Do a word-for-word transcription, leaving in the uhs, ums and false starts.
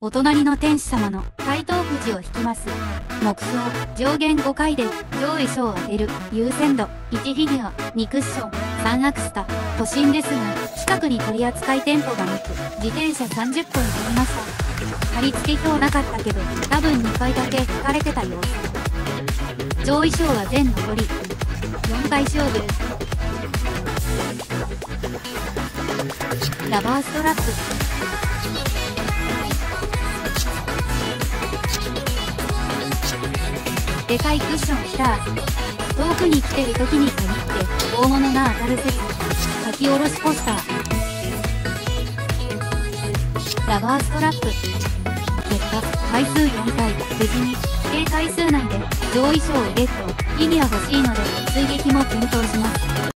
お隣の天使様の怪盗くじを引きます。目標、上限ごかいで上位賞を当てる。優先度、いちフィギュア、にクッション、さんアクスタ。都心ですが、近くに取扱店舗がなく、自転車さんじゅっぷん乗りました。貼り付け表なかったけど、多分にかいだけ引かれてた様子。上位賞は全残り。よんかい勝負。ラバーストラップ。でかいクッション来た。遠くに来てる時に限って大物が当たる説。書き下ろしポスター。ラバーストラップ。結果、回数よんかい、無事に指定回数内で上位賞をゲット。フィギュア欲しいので追撃も検討します。